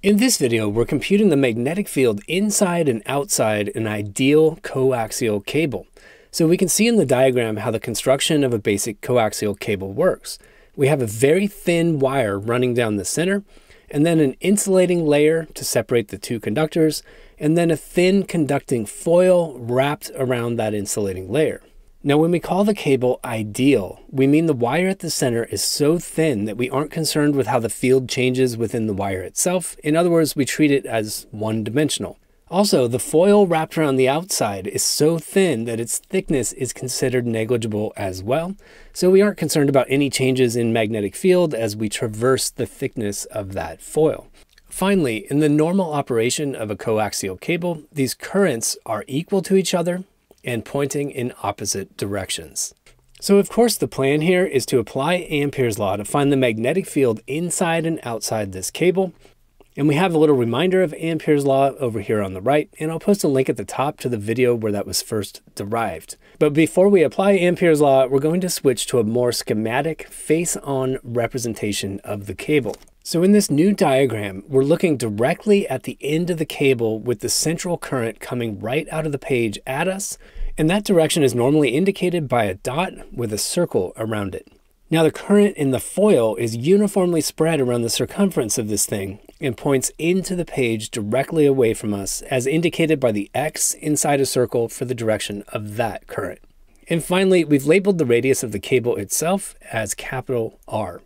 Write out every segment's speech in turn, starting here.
In this video, we're computing the magnetic field inside and outside an ideal coaxial cable. So we can see in the diagram how the construction of a basic coaxial cable works. We have a very thin wire running down the center, and then an insulating layer to separate the two conductors, and then a thin conducting foil wrapped around that insulating layer. Now, when we call the cable ideal, we mean the wire at the center is so thin that we aren't concerned with how the field changes within the wire itself. In other words, we treat it as one-dimensional. Also, the foil wrapped around the outside is so thin that its thickness is considered negligible as well. So we aren't concerned about any changes in magnetic field as we traverse the thickness of that foil. Finally, in the normal operation of a coaxial cable, these currents are equal to each other and pointing in opposite directions. So of course the plan here is to apply Ampere's law to find the magnetic field inside and outside this cable. And we have a little reminder of Ampere's law over here on the right, and I'll post a link at the top to the video where that was first derived. But before we apply Ampere's law, we're going to switch to a more schematic face-on representation of the cable. So in this new diagram, we're looking directly at the end of the cable with the central current coming right out of the page at us, and that direction is normally indicated by a dot with a circle around it. Now the current in the foil is uniformly spread around the circumference of this thing and points into the page directly away from us, as indicated by the X inside a circle for the direction of that current. And finally, we've labeled the radius of the cable itself as capital R.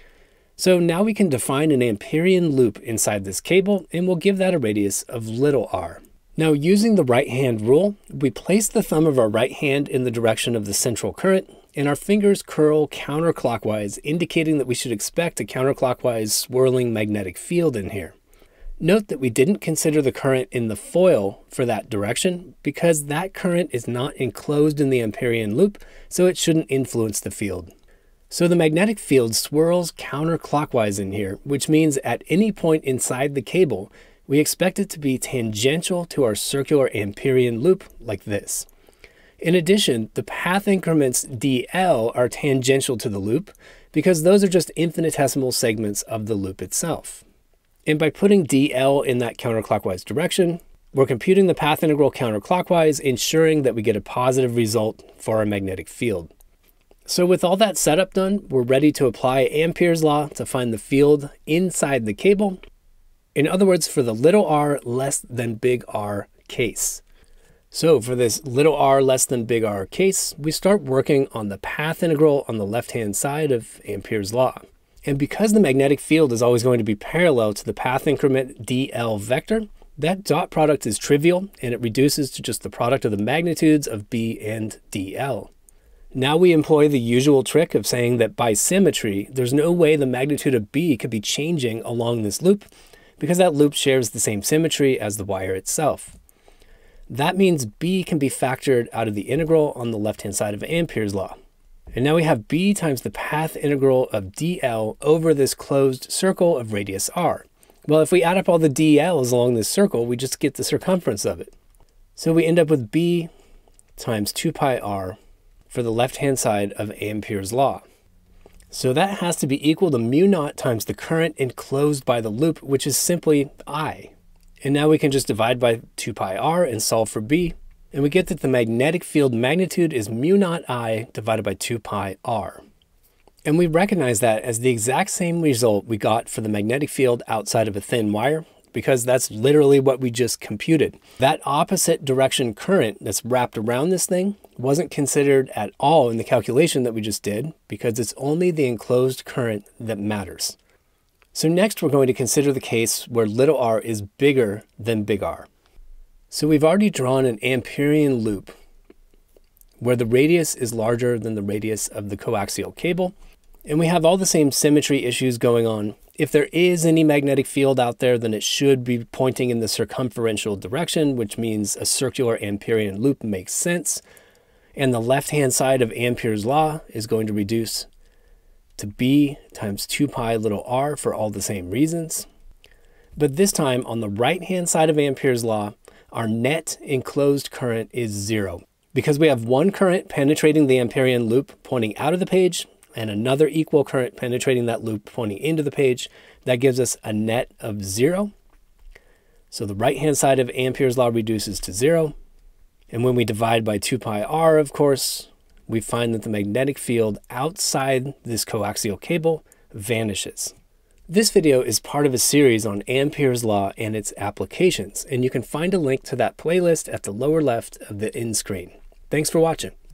So now we can define an Amperian loop inside this cable, and we'll give that a radius of little r. Now, using the right-hand rule, we place the thumb of our right hand in the direction of the central current, and our fingers curl counterclockwise, indicating that we should expect a counterclockwise swirling magnetic field in here. Note that we didn't consider the current in the foil for that direction because that current is not enclosed in the Amperian loop, so it shouldn't influence the field. So the magnetic field swirls counterclockwise in here, which means at any point inside the cable, we expect it to be tangential to our circular Amperian loop like this. In addition, the path increments dl are tangential to the loop because those are just infinitesimal segments of the loop itself. And by putting dl in that counterclockwise direction, we're computing the path integral counterclockwise, ensuring that we get a positive result for our magnetic field. So with all that setup done, we're ready to apply Ampere's law to find the field inside the cable. In other words, for the little r less than big R case. So for this little r less than big R case, we start working on the path integral on the left-hand side of Ampere's law. And because the magnetic field is always going to be parallel to the path increment dl vector, that dot product is trivial and it reduces to just the product of the magnitudes of b and dl. Now we employ the usual trick of saying that by symmetry, there's no way the magnitude of b could be changing along this loop because that loop shares the same symmetry as the wire itself. That means b can be factored out of the integral on the left-hand side of Ampere's law. And now we have b times the path integral of dl over this closed circle of radius r. Well, if we add up all the dl's along this circle, we just get the circumference of it. So we end up with b times 2 pi r for the left-hand side of Ampere's law. So that has to be equal to mu naught times the current enclosed by the loop, which is simply I. And now we can just divide by 2 pi r and solve for b, and we get that the magnetic field magnitude is mu naught I divided by 2 pi r. And we recognize that as the exact same result we got for the magnetic field outside of a thin wire, because that's literally what we just computed. That opposite direction current that's wrapped around this thing wasn't considered at all in the calculation that we just did because it's only the enclosed current that matters. So next we're going to consider the case where little r is bigger than big R. So we've already drawn an Amperian loop where the radius is larger than the radius of the coaxial cable, and we have all the same symmetry issues going on. If there is any magnetic field out there, then it should be pointing in the circumferential direction, which means a circular Amperian loop makes sense. And the left-hand side of Ampere's law is going to reduce to b times 2 pi little r for all the same reasons. But this time on the right-hand side of Ampere's law, our net enclosed current is 0 because we have one current penetrating the Amperian loop pointing out of the page and another equal current penetrating that loop pointing into the page. That gives us a net of 0. So the right-hand side of Ampere's law reduces to 0. And when we divide by 2 pi r, of course, we find that the magnetic field outside this coaxial cable vanishes. This video is part of a series on Ampere's law and its applications, and you can find a link to that playlist at the lower left of the end screen. Thanks for watching.